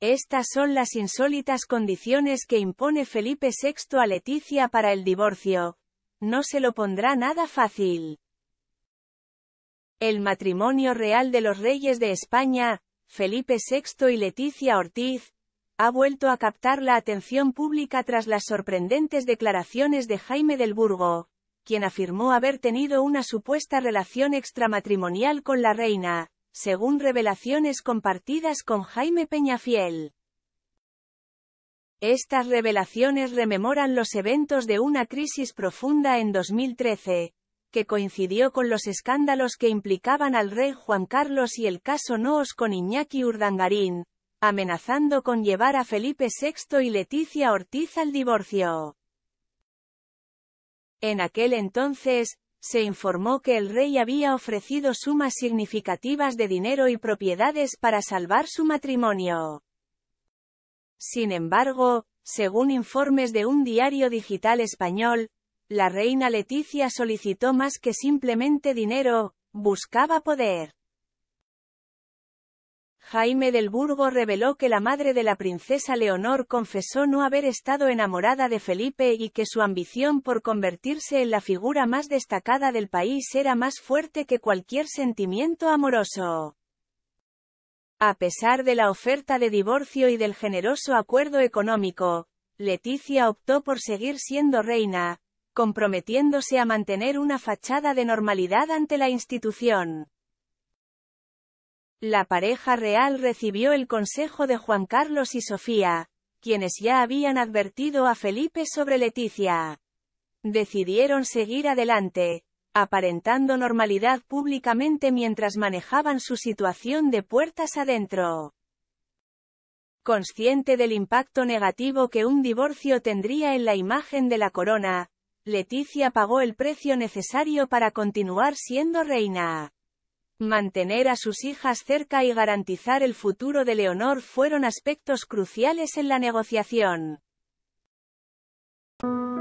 Estas son las insólitas condiciones que impone Felipe VI a Leticia para el divorcio. No se lo pondrá nada fácil. El matrimonio real de los reyes de España, Felipe VI y Leticia Ortiz, ha vuelto a captar la atención pública tras las sorprendentes declaraciones de Jaime del Burgo, quien afirmó haber tenido una supuesta relación extramatrimonial con la reina, según revelaciones compartidas con Jaime Peñafiel. Estas revelaciones rememoran los eventos de una crisis profunda en 2013, que coincidió con los escándalos que implicaban al rey Juan Carlos y el caso Noos con Iñaki Urdangarín, amenazando con llevar a Felipe VI y Leticia Ortiz al divorcio. En aquel entonces, se informó que el rey había ofrecido sumas significativas de dinero y propiedades para salvar su matrimonio. Sin embargo, según informes de un diario digital español, la reina Leticia solicitó más que simplemente dinero, buscaba poder. Jaime del Burgo reveló que la madre de la princesa Leonor confesó no haber estado enamorada de Felipe y que su ambición por convertirse en la figura más destacada del país era más fuerte que cualquier sentimiento amoroso. A pesar de la oferta de divorcio y del generoso acuerdo económico, Leticia optó por seguir siendo reina, comprometiéndose a mantener una fachada de normalidad ante la institución. La pareja real recibió el consejo de Juan Carlos y Sofía, quienes ya habían advertido a Felipe sobre Leticia. Decidieron seguir adelante, aparentando normalidad públicamente mientras manejaban su situación de puertas adentro. Consciente del impacto negativo que un divorcio tendría en la imagen de la corona, Leticia pagó el precio necesario para continuar siendo reina. Mantener a sus hijas cerca y garantizar el futuro de Leonor fueron aspectos cruciales en la negociación.